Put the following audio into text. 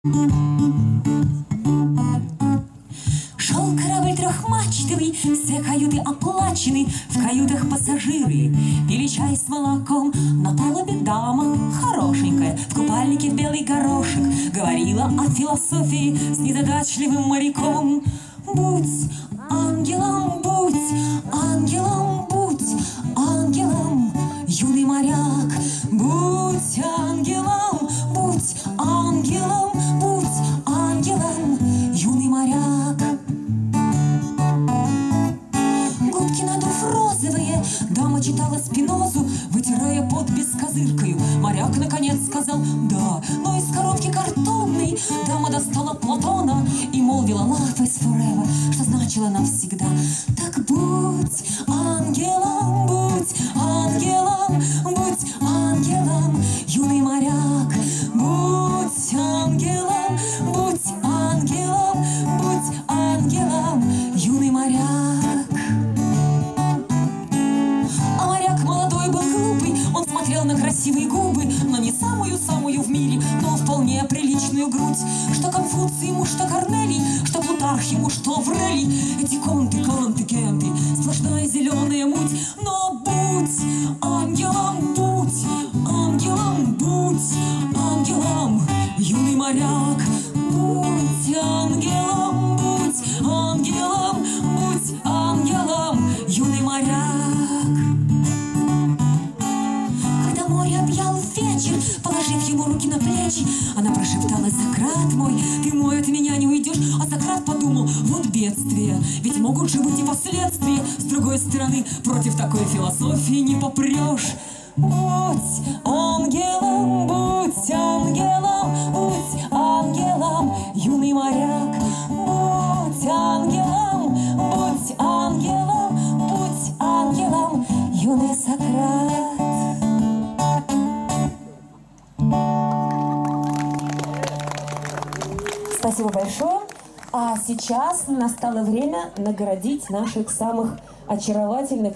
Шел корабль трехмачтовый, все каюты оплачены, в каютах пассажиры пили чай с молоком. На палубе дама хорошенькая, в купальнике в белый горошек, говорила о философии с незадачливым моряком. Будь ангелом, будь ангелом, будь ангелом, юный моряк. Будь ангелом, будь ангелом, будь ангелом, юный моряк. Губки надув розовые, дама читала Спинозу, вытирая подпись козыркою. Моряк наконец сказал «да», но из коробки картонной дама достала Платона и молвила «Love is forever», что значило навсегда. Так будь ангелом, будь ангелом, будь ангелом, юный моряк. Будь ангелом, будь ангелом, будь ангелом, юный моряк. А моряк молодой был глупый, он смотрел на красивые губы, но не самую-самую в мире, но вполне приличную грудь. Что Конфуций ему, что Корнелий, что Плутарх ему, что Аврелий. Эти конты, канты, кенты, сплошная зеленая муть. Но будь ангелом, будь ангелом, будь ангелом, юный моряк. Будь ангелом, будь ангелом, будь ангелом, юный моряк. Когда море объял вечер, положив ему руки на плечи, она прошептала: «Сократ мой, ты мой, от меня не уйдешь». А Сократ подумал: вот бедствие, ведь могут же быть и последствия. С другой стороны, против такой философии не попрешь. Будь ангелом, будь ангелом, будь ангелом, юный моряк. Будь ангелом, будь ангелом, будь ангелом, юный Сократ. Спасибо большое. А сейчас настало время наградить наших самых очаровательных